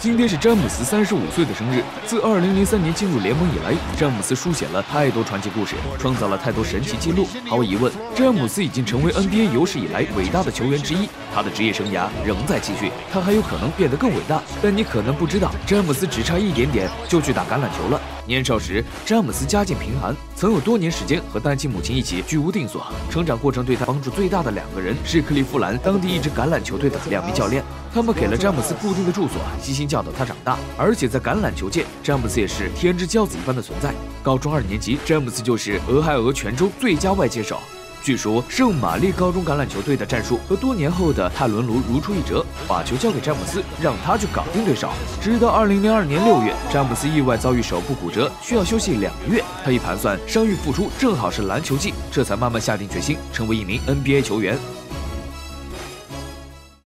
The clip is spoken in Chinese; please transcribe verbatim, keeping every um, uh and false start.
今天是詹姆斯三十五岁的生日。自二零零三年进入联盟以来，詹姆斯书写了太多传奇故事，创造了太多神奇纪录。毫无疑问，詹姆斯已经成为 N B A 有史以来伟大的球员之一。他的职业生涯仍在继续，他还有可能变得更伟大。但你可能不知道，詹姆斯只差一点点就去打橄榄球了。年少时，詹姆斯家境贫寒，曾有多年时间和单亲母亲一起居无定所。成长过程对他帮助最大的两个人是克利夫兰当地一支橄榄球队的两名教练，他们给了詹姆斯固定的住所，悉心教导他长大。而且在橄榄球界，詹姆斯也是天之骄子一般的存在。高中二年级，詹姆斯就是俄亥俄全州最佳外接手。据说圣玛丽高中橄榄球队的战术和多年后的泰伦卢如出一辙，把球交给詹姆斯，让他去搞定对手。直到二零零二年六月，詹姆斯意外遭遇手部骨折，需要休息两个月。他一盘算，伤愈复出正好是篮球季，这才慢慢下定决心成为一名 N B A 球员。